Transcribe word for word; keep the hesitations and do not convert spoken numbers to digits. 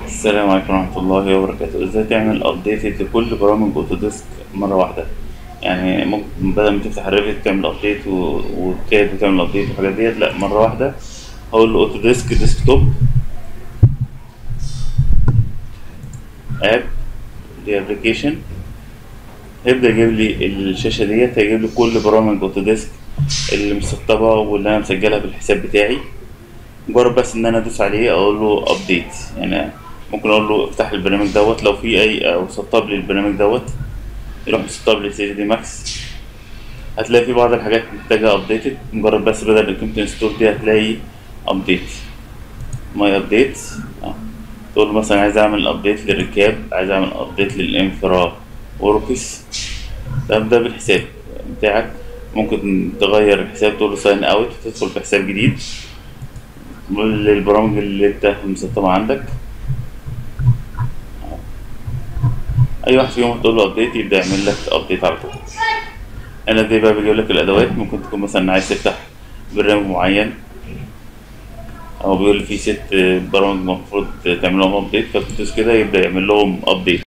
السلام عليكم ورحمة الله وبركاته. ازاي تعمل ابديت لكل برامج اوتوديسك مرة واحدة؟ يعني ممكن بدل ما تفتح الريفت تعمل ابديت وكاد وتعمل ابديت والحاجات ديت، لا مرة واحدة. هقول له اوتوديسك ديسكتوب اب، دي ابلكيشن. هيبدأ يجيب لي الشاشة ديت، هيجيب لي كل برامج اوتوديسك اللي مسطبة واللي انا مسجلها بالحساب بتاعي. مجرد بس ان انا ادوس عليه اقول له ابديت، يعني ممكن اقول له افتح البرنامج دوت لو في اي، او سطب لي البرنامج دوت، يروح مسطب لي سي دي ماكس. هتلاقي في بعض الحاجات محتاجة ابديتد، مجرد بس بدل الكلمة انستول دي هتلاقي ابديت، ماي ابديت. تقول له مثلا عايز اعمل ابديت للركاب، عايز اعمل ابديت للانفرا وركس. ده ده بالحساب بتاعك. ممكن تغير الحساب، تقول له ساين اوت وتدخل في حساب جديد للبرامج اللي انت مسطبة عندك. اي واحد فيهم تقول له ابديت يبدا يعمل لك ابديت على طول. انا دي بقى بيجيب لك الادوات، ممكن تكون مثلا عايز تفتح برنامج معين، او بيقول لي في ست برامج المفروض تعمل لهم ابديت، فتدوس كده يبدا يعمل لهم ابديت.